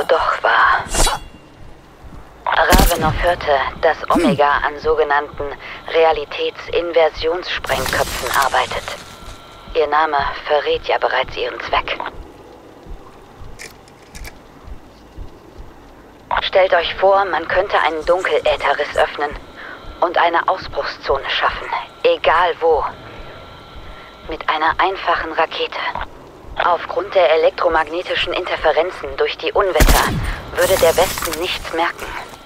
doch wahr. Ravenov hörte, dass Omega an sogenannten Realitätsinversionssprengköpfen arbeitet. Ihr Name verrät ja bereits ihren Zweck. Stellt euch vor, man könnte einen Dunkelätherriss öffnen und eine Ausbruchszone schaffen, egal wo. Mit einer einfachen Rakete. Aufgrund der elektromagnetischen Interferenzen durch die Unwetter würde der Westen nichts merken.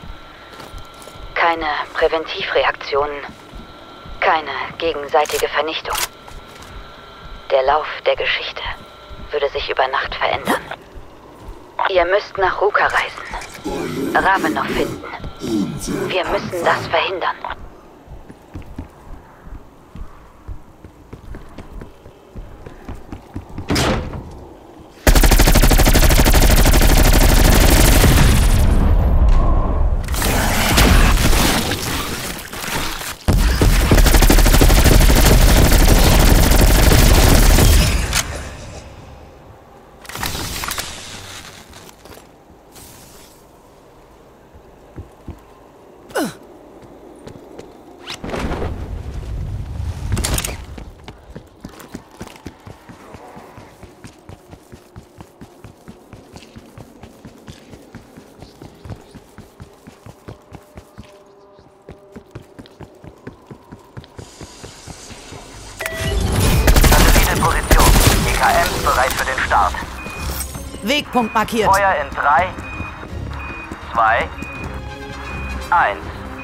Keine Präventivreaktionen, keine gegenseitige Vernichtung. Der Lauf der Geschichte würde sich über Nacht verändern. Ihr müsst nach Ruka reisen, Ravenov finden. Wir müssen das verhindern. Bereit für den Start. Wegpunkt markiert. Feuer in 3, 2, 1.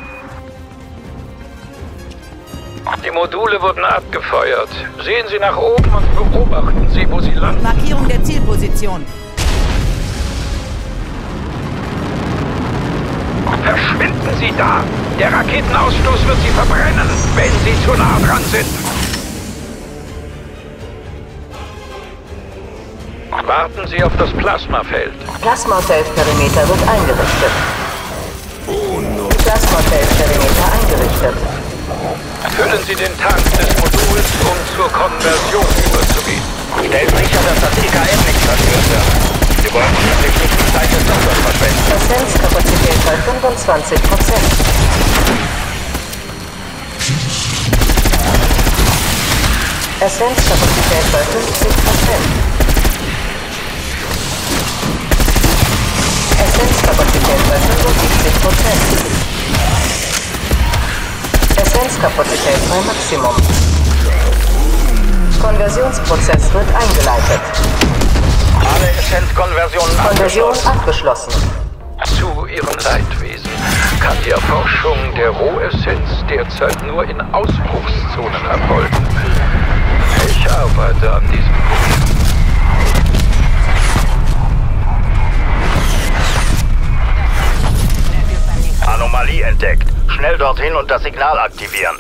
Die Module wurden abgefeuert. Sehen Sie nach oben und beobachten Sie, wo sie landen. Markierung der Zielposition. Verschwinden Sie da! Der Raketenausstoß wird Sie verbrennen, wenn Sie zu nah dran sind. Warten Sie auf das Plasmafeld. Plasmafeldperimeter wird eingerichtet. Plasmafeldperimeter eingerichtet. Füllen Sie den Tank des Moduls, um zur Konversion überzugehen. Stellt sicher, dass das EKM nicht zerstört wird. Wir wollen schließlich nicht die Zeit des Doktors verschwenden. Essenzkapazität bei 25%. Essenzkapazität bei 50%. Essenzkapazität bei 75%. Essenzkapazität bei Maximum. Konversionsprozess wird eingeleitet. Alle Essenzkonversionen Konversion abgeschlossen. abgeschlossen. Zu Ihren Leidwesen kann die Erforschung der Rohessenz derzeit nur in Ausbruchszonen erfolgen. Ich arbeite an diesem Punkt. Anomalie entdeckt. Schnell dorthin und das Signal aktivieren.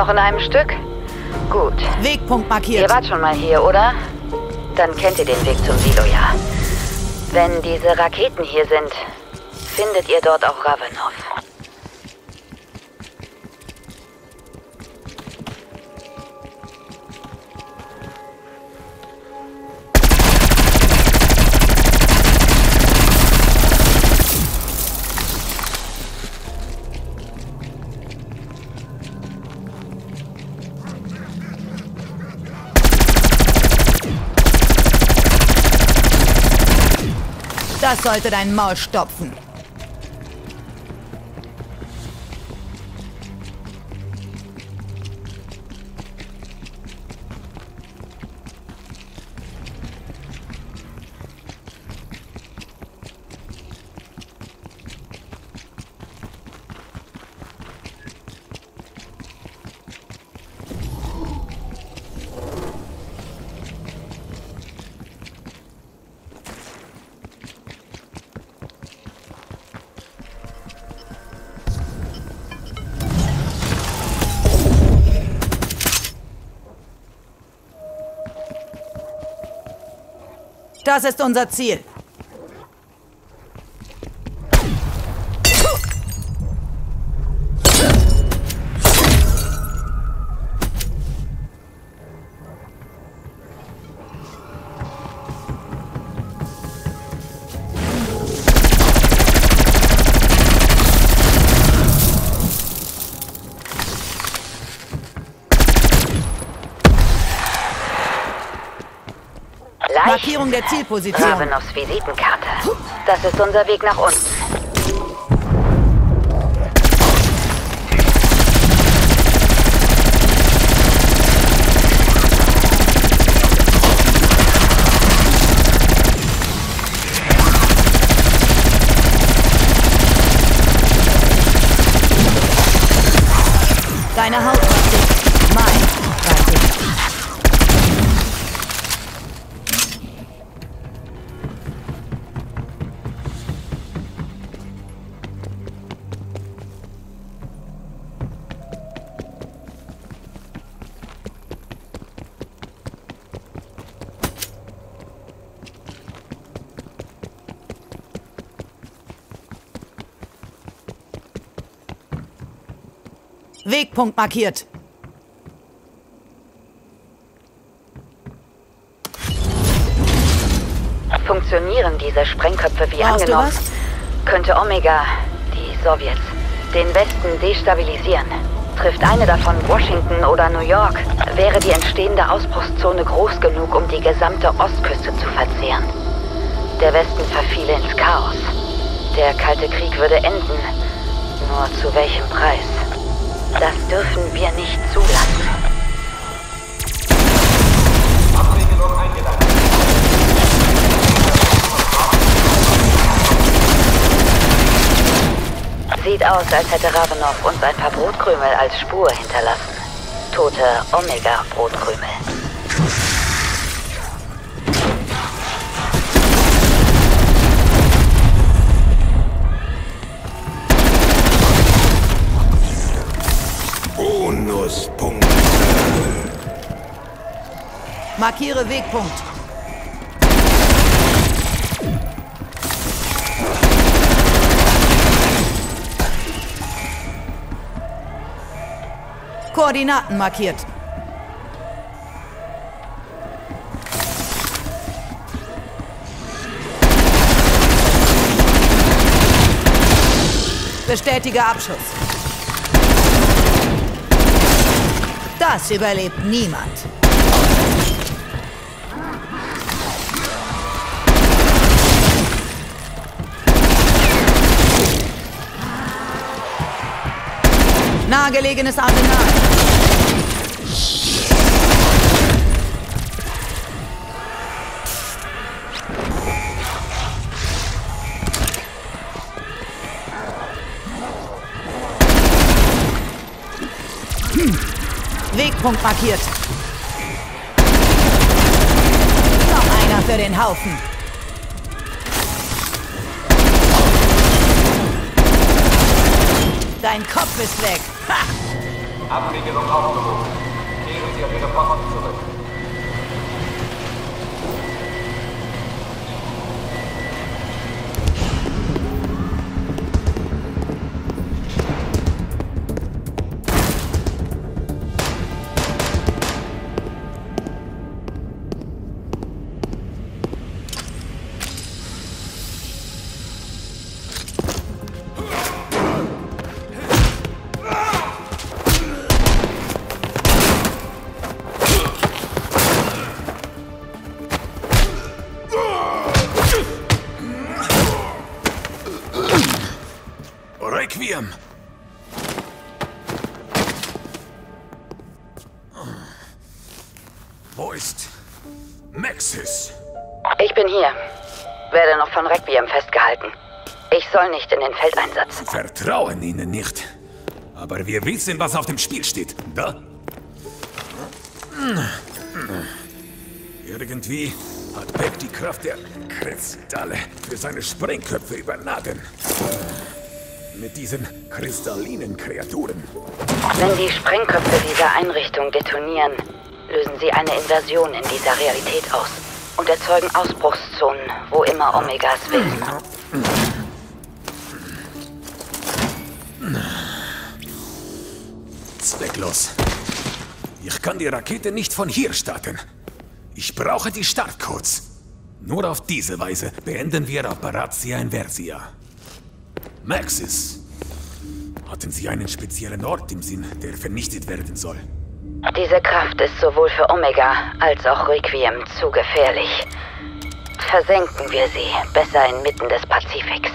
Noch in einem Stück? Gut. Wegpunkt Ihr markiert. wart schon mal hier, oder? Dann kennt ihr den Weg zum Silo, ja. Wenn diese Raketen hier sind, findet ihr dort auch Ravenov. Das sollte dein Maul stopfen. Das ist unser Ziel. Markierung der Zielposition. Ravenovs Visitenkarte. Das ist unser Weg nach unten. Deine Haut ist dick. Mein war dick. Wegpunkt markiert. Funktionieren diese Sprengköpfe wie Brauchst du angenommen, was? könnte Omega, die Sowjets, den Westen destabilisieren. Trifft eine davon Washington oder New York, wäre die entstehende Ausbruchszone groß genug, um die gesamte Ostküste zu verzehren. Der Westen verfiele ins Chaos. Der Kalte Krieg würde enden. Nur zu welchem Preis? Das dürfen wir nicht zulassen. Sieht aus, als hätte Ravenov uns ein paar Brotkrümel als Spur hinterlassen. Tote Omega-Brotkrümel. Bonuspunkte. Markiere Wegpunkt. Koordinaten markiert. Bestätige Abschuss. Das überlebt niemand. Nahegelegenes Arsenal. Wegpunkt markiert. Noch einer für den Haufen. Dein Kopf ist weg. Ha! Abriegelung aufgehoben. Kehren Sie auf Ihre Posten zurück. Requiem! Wo ist Maxis? Ich bin hier. Werde noch von Requiem festgehalten. Ich soll nicht in den Feldeinsatz. Vertrauen Ihnen nicht. Aber wir wissen, was auf dem Spiel steht. Da? Irgendwie hat Beck die Kraft der Kristalle für seine Sprengköpfe überladen. Mit diesen kristallinen Kreaturen. Wenn die Sprengköpfe dieser Einrichtung detonieren, lösen sie eine Invasion in dieser Realität aus und erzeugen Ausbruchszonen, wo immer Omegas will. Zwecklos. Ich kann die Rakete nicht von hier starten. Ich brauche die Startcodes. Nur auf diese Weise beenden wir Operatia Inversia. Maxis, hatten Sie einen speziellen Ort im Sinn, der vernichtet werden soll? Diese Kraft ist sowohl für Omega als auch Requiem zu gefährlich. Versenken wir sie, besser inmitten des Pazifiks.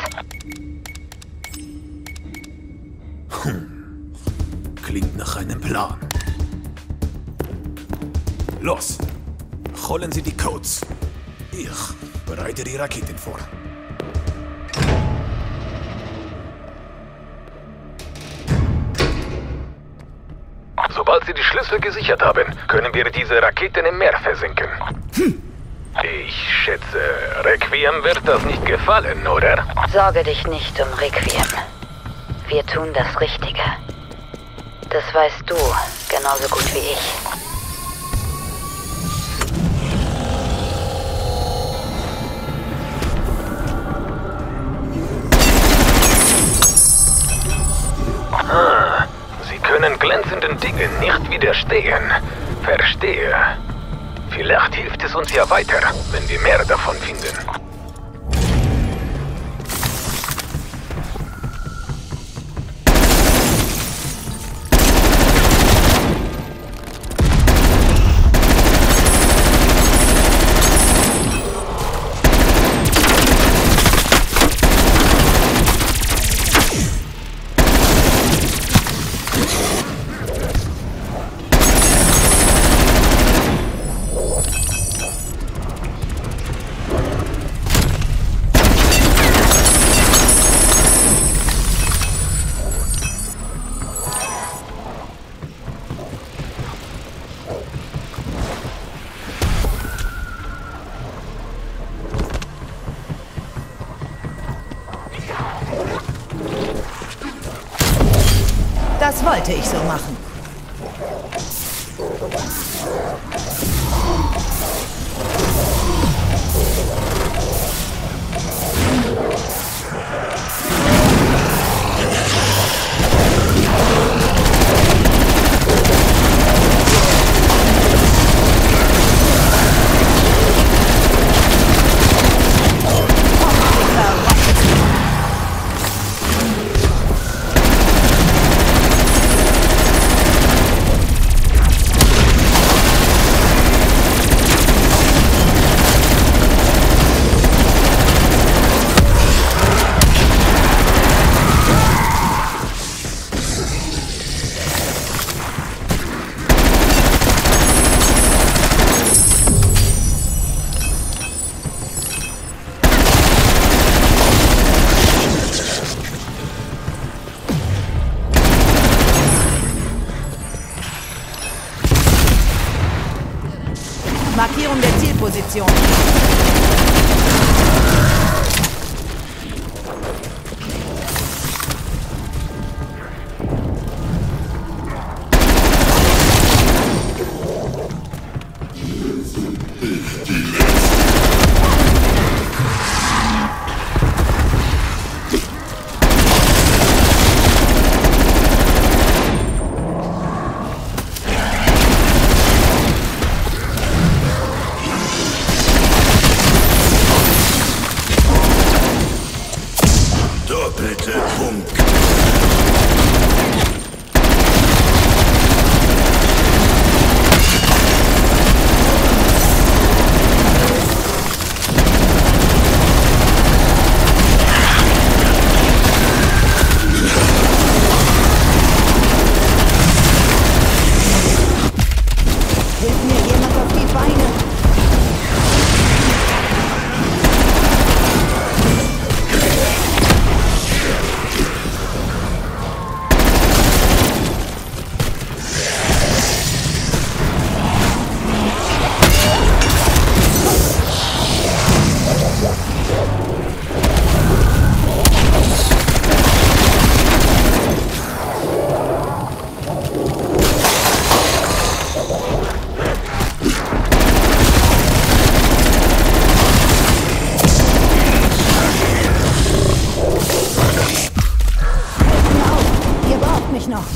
Klingt nach einem Plan. Los, holen Sie die Codes. Ich bereite die Raketen vor. Sobald Sie die Schlüssel gesichert haben, können wir diese Raketen im Meer versenken. Ich schätze, Requiem wird das nicht gefallen, oder? Sorge dich nicht um Requiem. Wir tun das Richtige. Das weißt du genauso gut wie ich. Sie können glänzenden Dingen nicht widerstehen. Verstehe. Vielleicht hilft es uns ja weiter, wenn wir mehr davon finden. Das wollte ich so machen. Markierung der Zielposition. Bitte Punkt. Hilft mir jemand auf die Beine? Ihr braucht mich noch.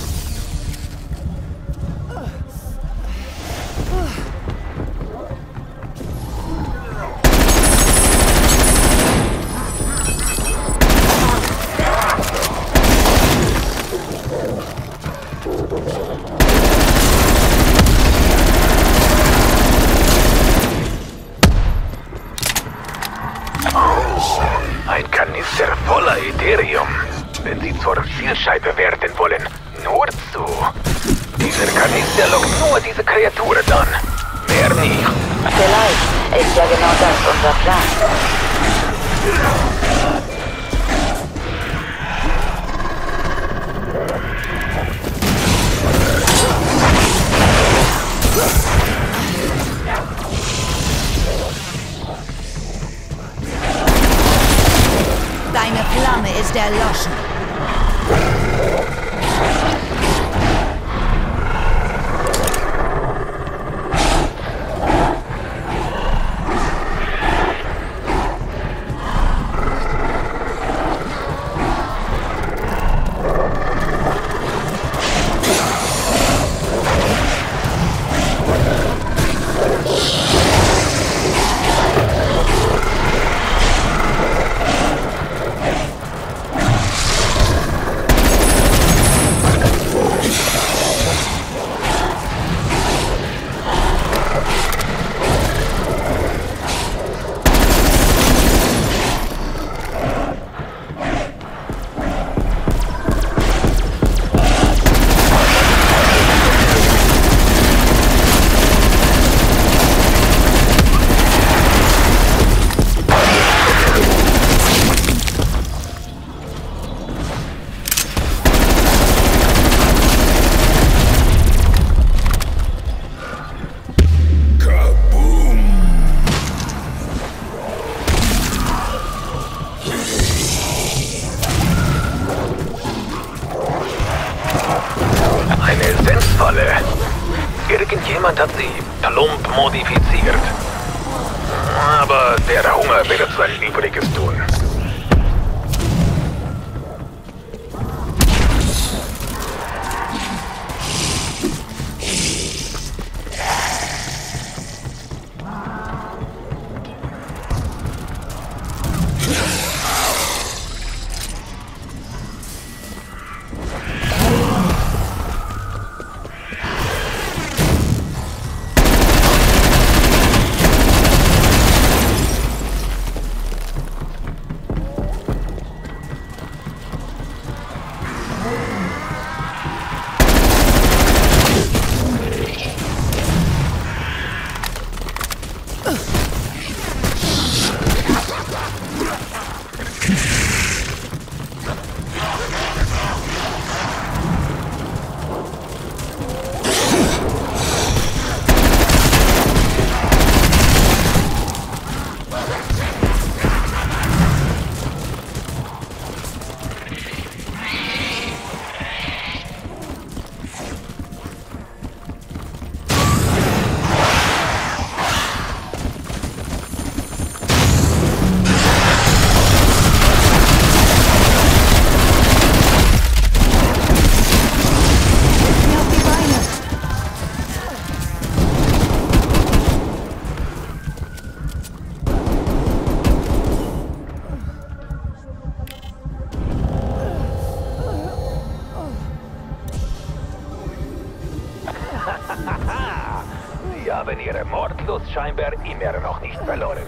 Ein Kanister voller Ethereum. Wenn Sie zur Zielscheibe werden wollen, nur zu. Dieser Kanister lockt nur diese Kreaturen an. Mehr nicht. Vielleicht ist ja genau das unser Plan. Deine Flamme ist erloschen. Eine Essenzfalle. Irgendjemand hat sie plump modifiziert. Aber der Hunger wird sein Übriges tun. ist scheinbar immer noch nicht verloren.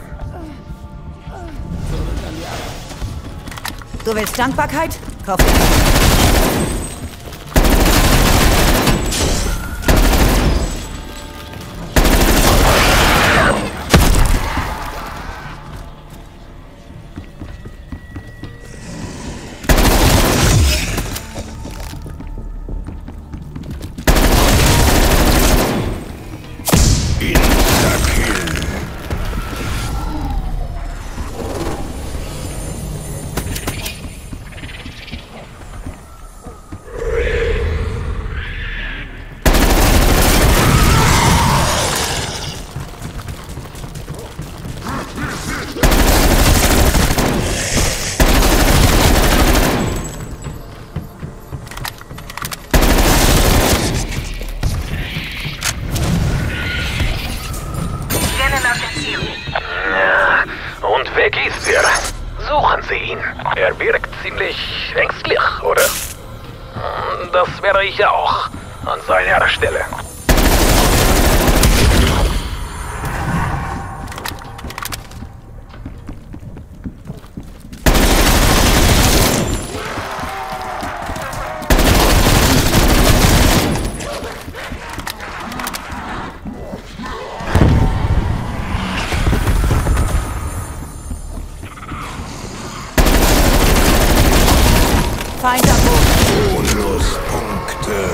Du willst Dankbarkeit? Kauf dir eine. Und weg ist er. Suchen Sie ihn. Er wirkt ziemlich ängstlich, oder? Das wäre ich auch an seiner Stelle. Feind am Boden. Bonuspunkte.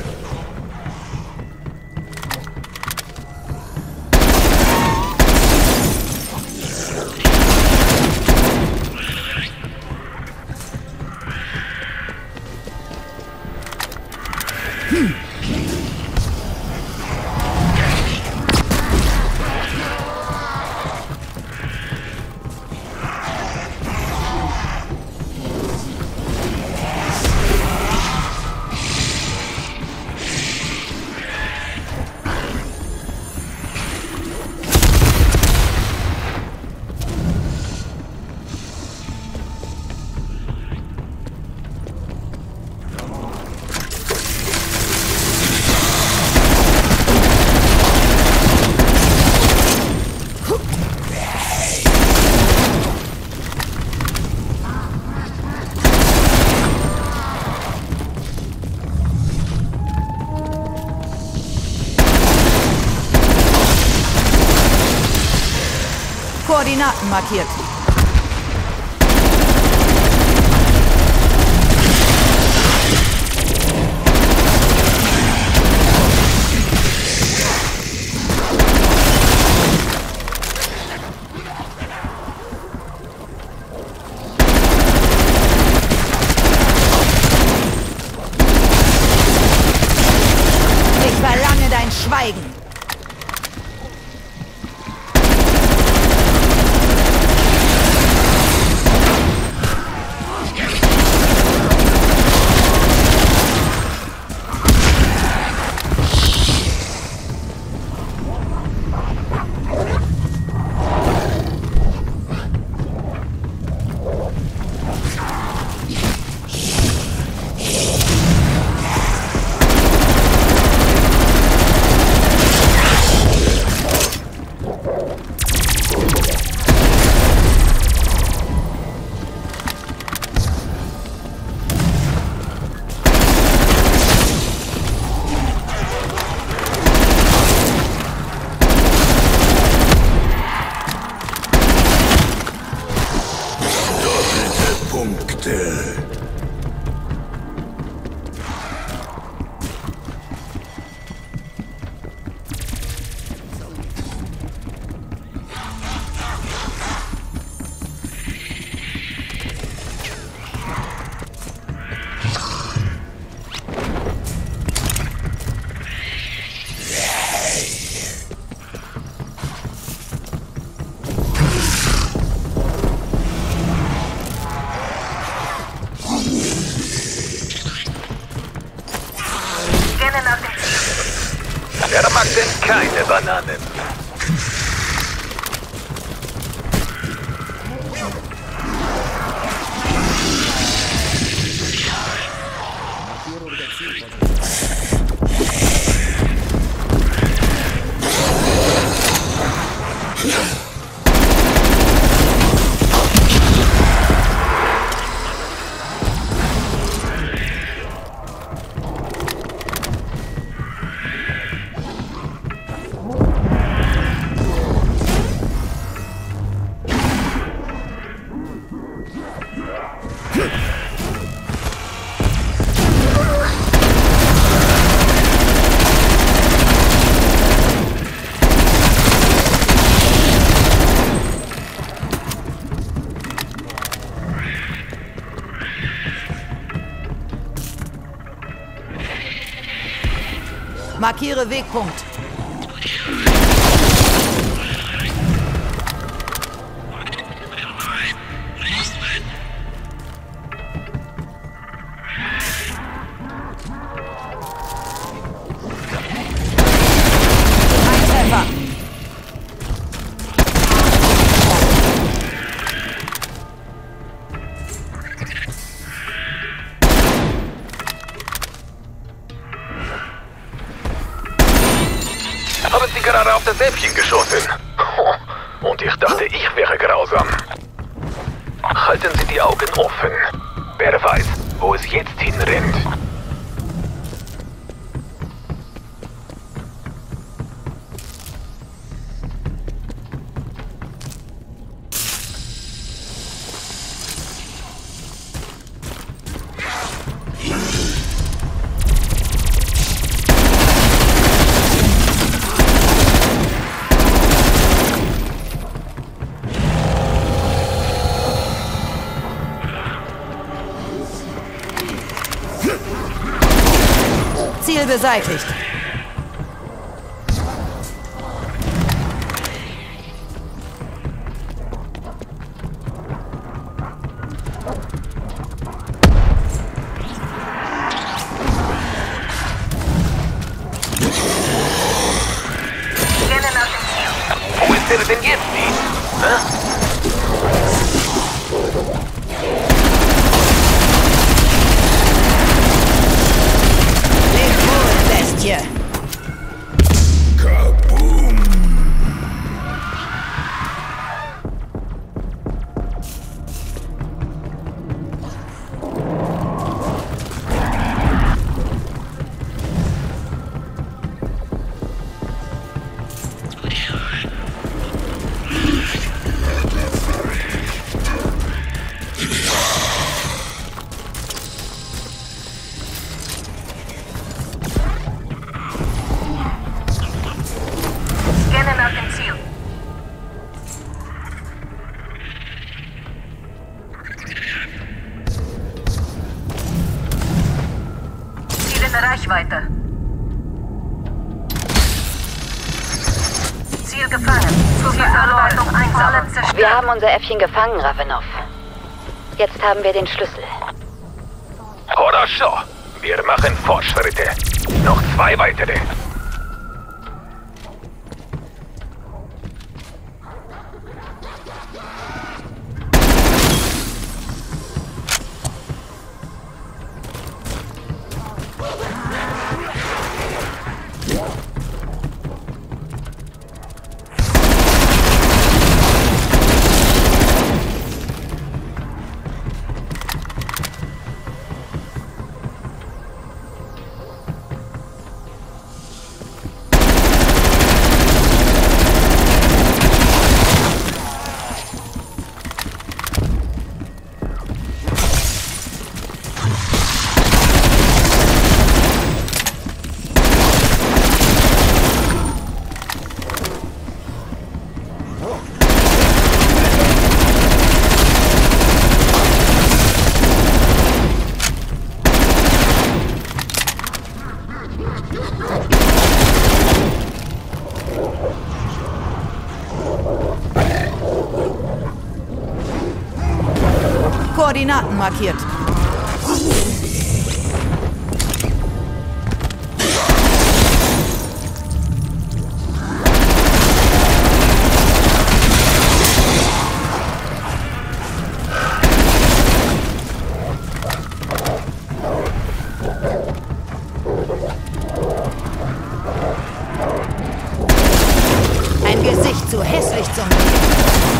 Koordinaten markiert. Ich verlange dein Schweigen. Er mag denn keine Bananen. Markiere Wegpunkt. Ein Treffer. Haben Sie gerade auf das Äffchen geschossen? Und ich dachte, ich wäre grausam. Halten Sie die Augen offen. Wer weiß, wo es jetzt hinrennt. Ziel beseitigt. Wo ist er denn jetzt hin? Hä? Leb wohl, Bestie. Scanne nach dem Ziel. Ziel in Reichweite. Ziel gefangen. Zur Verarbeitung einsammeln. Wir haben unser Äffchen gefangen, Ravenov. Jetzt haben wir den Schlüssel. Хорошо. Wir machen Fortschritte. Noch 2 weitere. Koordinaten markiert. Ein Gesicht zu hässlich zum Leben.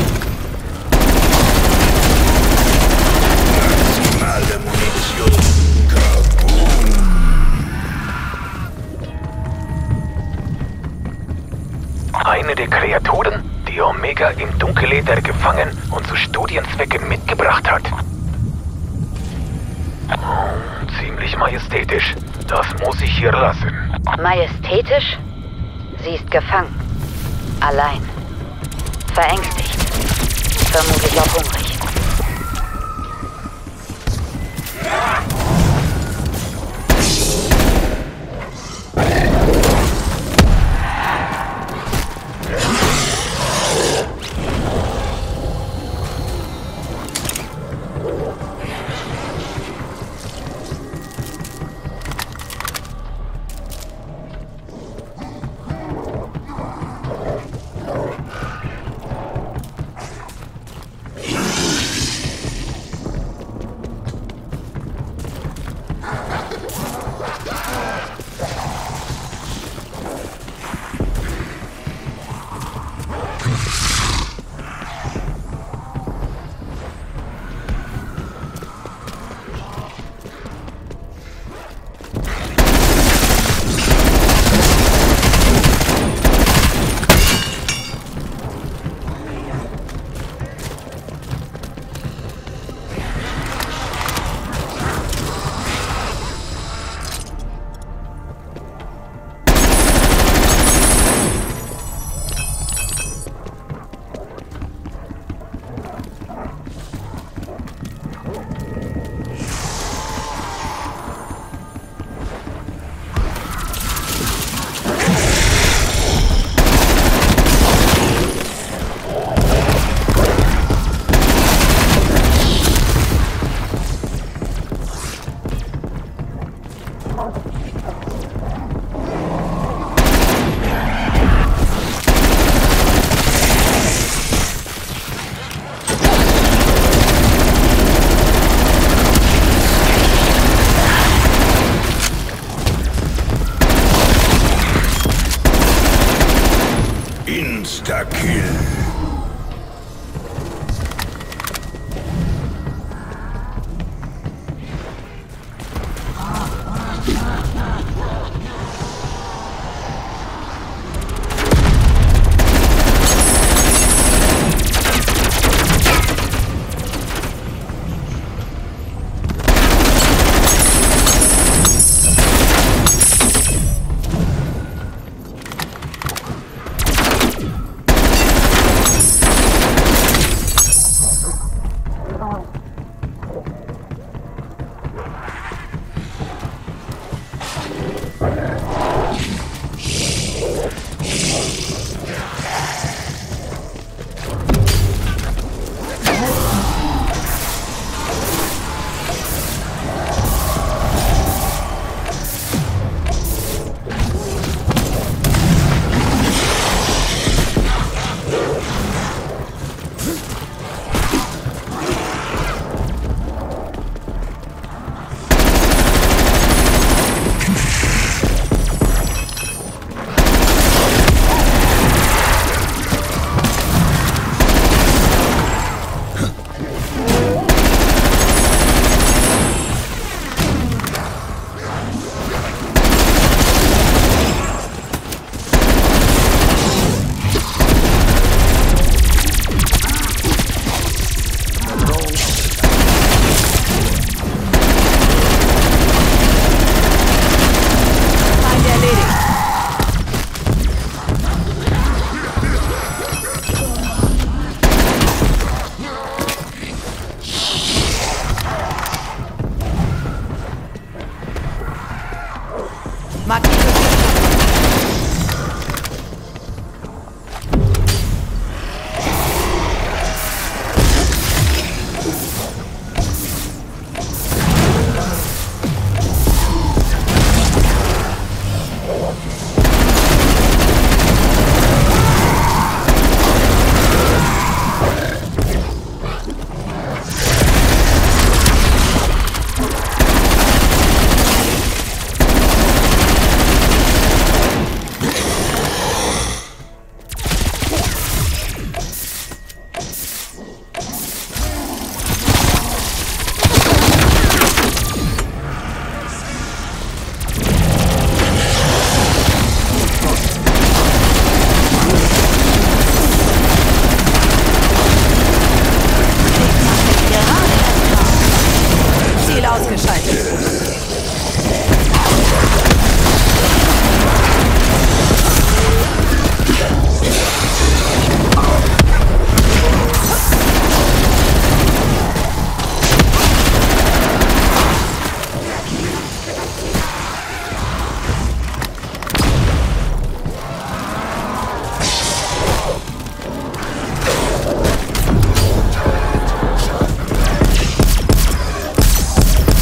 Eine der Kreaturen, die Omega im Dunkelleder gefangen und zu Studienzwecken mitgebracht hat. Ziemlich majestätisch. Das muss ich hier lassen. Majestätisch? Sie ist gefangen. Allein. Verängstigt. Vermutlich auch hungrig.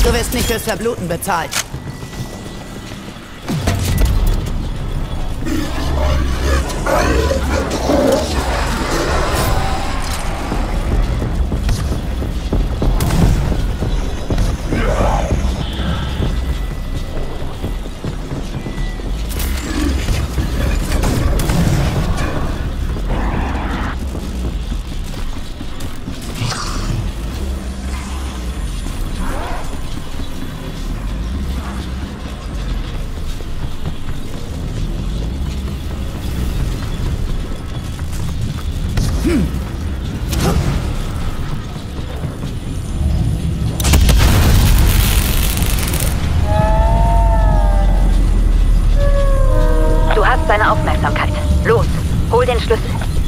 Du wirst nicht fürs Verbluten bezahlt. Du hast seine Aufmerksamkeit. Los, hol den Schlüssel.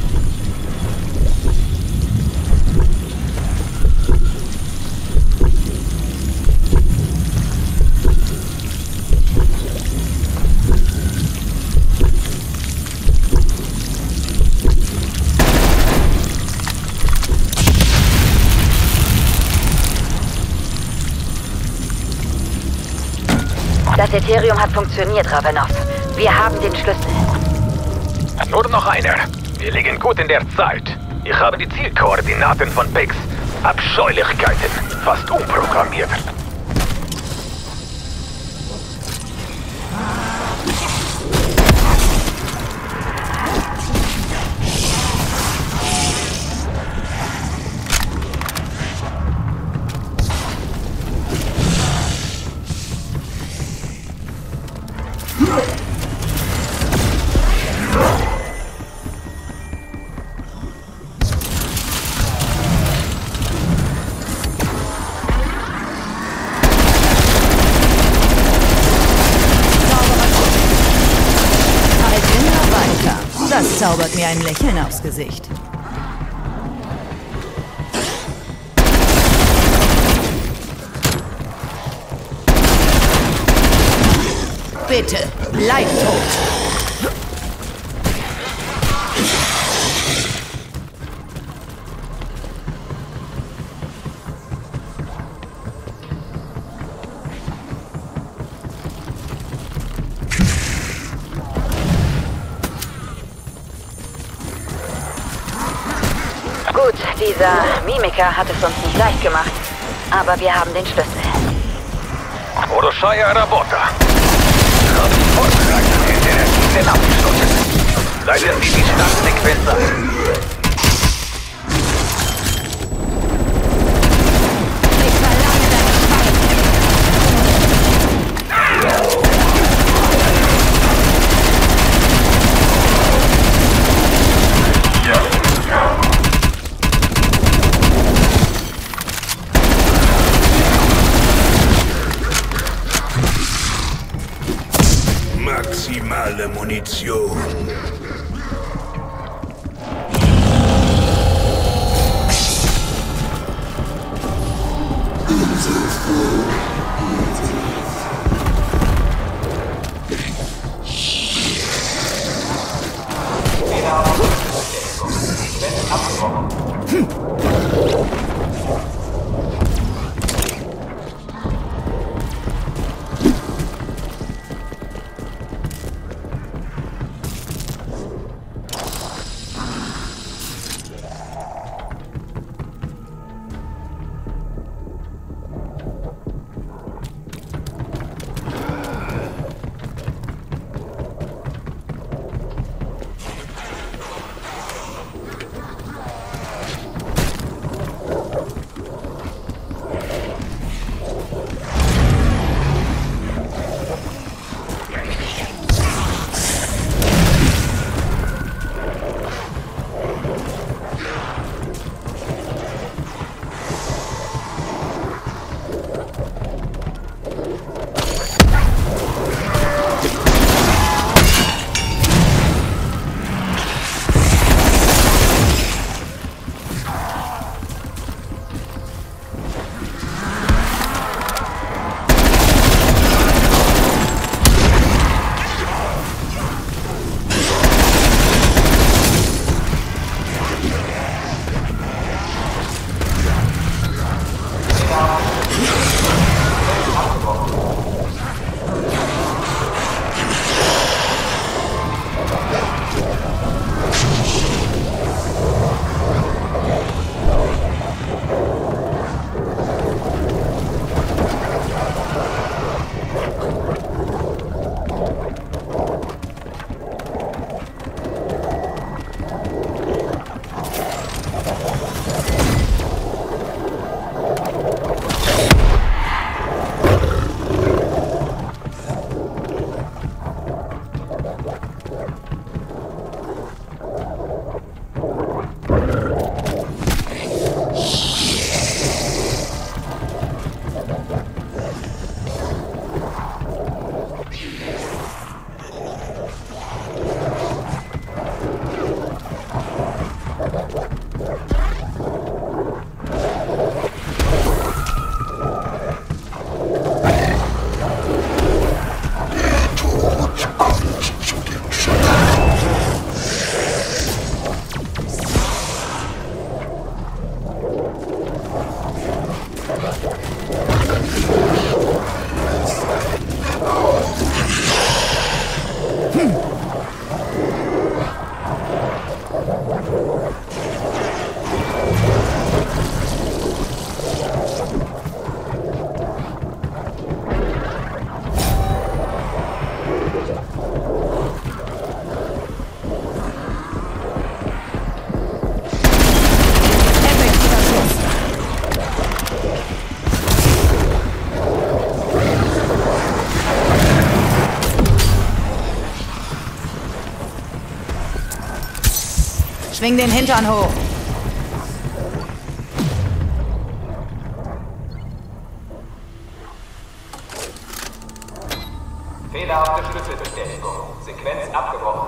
Das Ethereum hat funktioniert, Ravenov. Wir haben den Schlüssel. Nur noch einer. Wir liegen gut in der Zeit. Ich habe die Zielkoordinaten von Biggs. Abscheulichkeiten. Fast umprogrammiert. Das zaubert mir ein Lächeln aufs Gesicht. Bitte, bleib tot. Gut, dieser Mimiker hat es uns nicht leicht gemacht. Aber wir haben den Schlüssel. Oroshaya Rabota. Ich habe die Vorbereitung in der Energien abgeschlossen. Leiten Sie die Startsequenz ein. Ich verlange deine Speise. Maximale Munition. Schwing den Hintern hoch. Fehlerhafte Schlüsselbestätigung. Sequenz abgebrochen.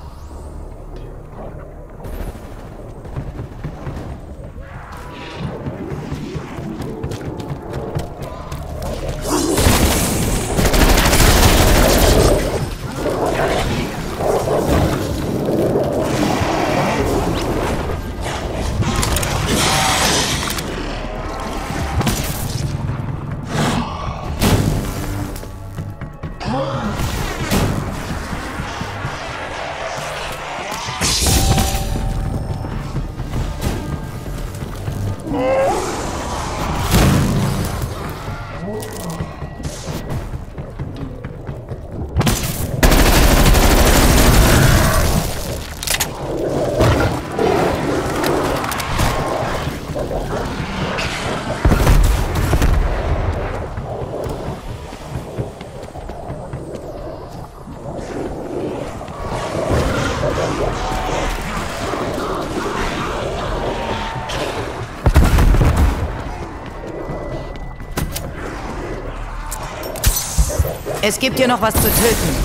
Es gibt hier noch was zu töten.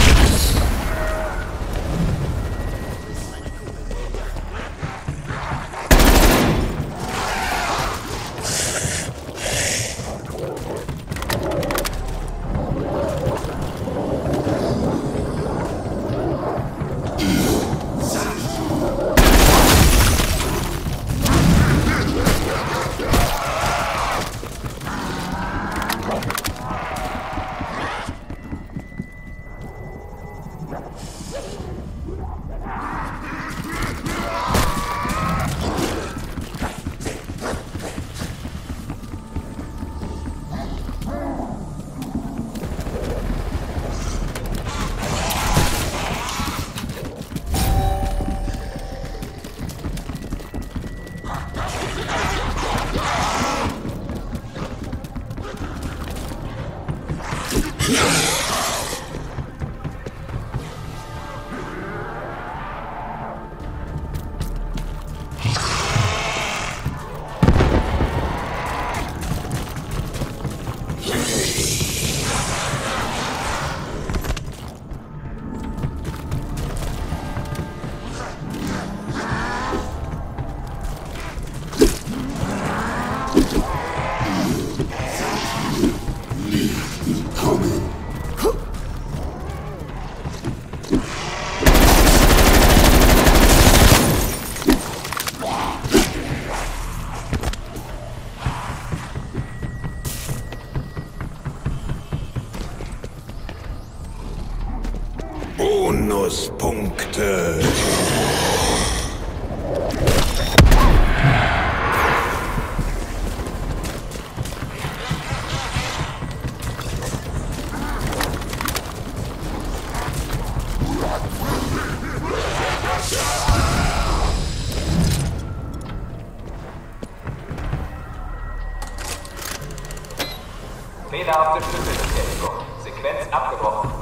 Bonuspunkte. Fehlerhafte Schlüsselbestätigung. Sequenz abgebrochen.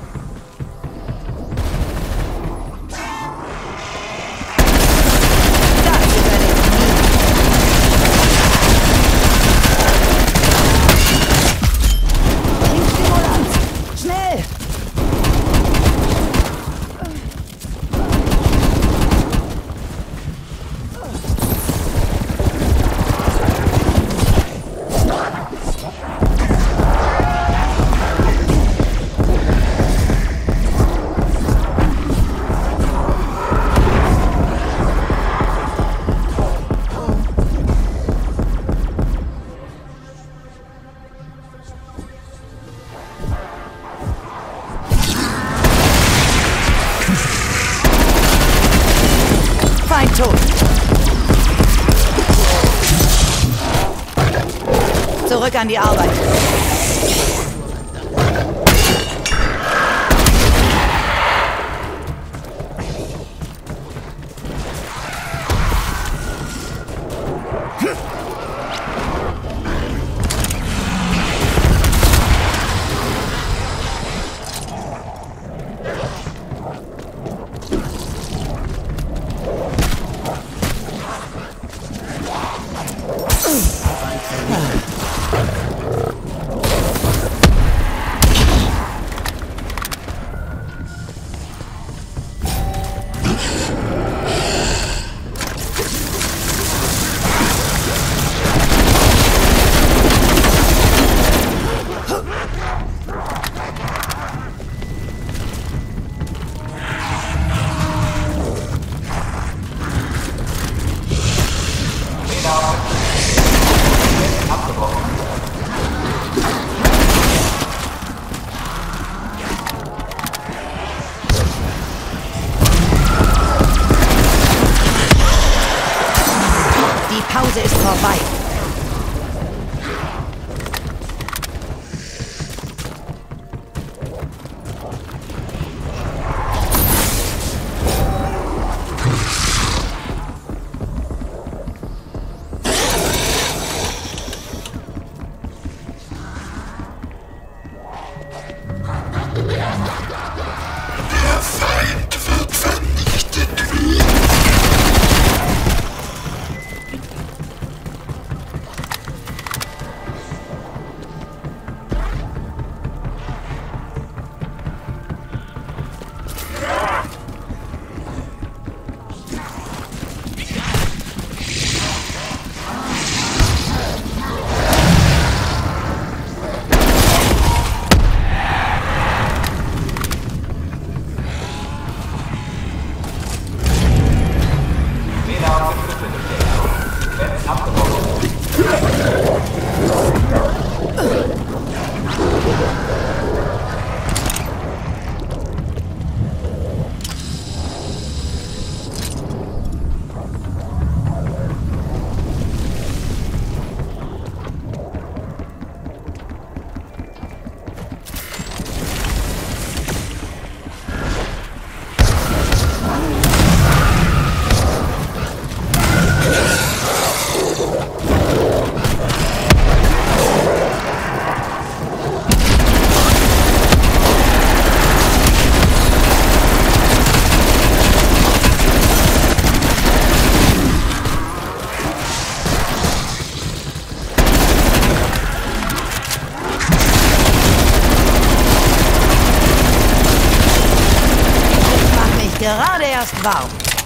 Tot. Zurück an die Arbeit. Erst warm.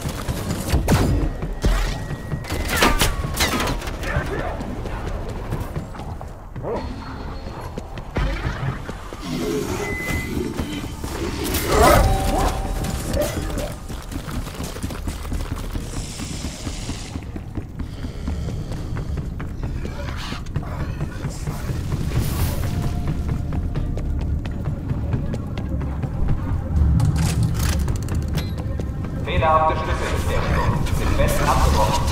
Fehlerhafte Schlüsselbestätigung. Sind Westen abgebrochen.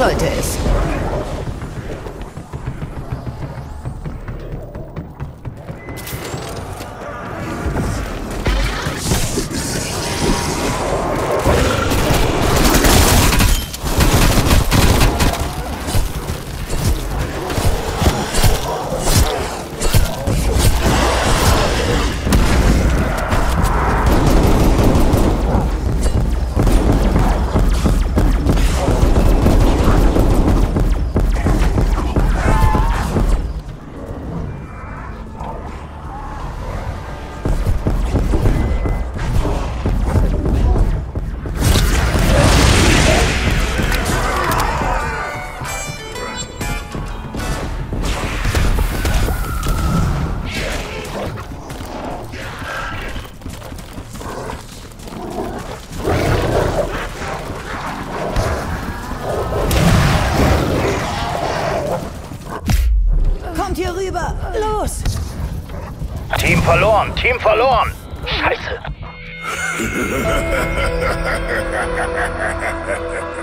sollte es. Kommt hier rüber! Los! Team verloren! Team verloren! Scheiße!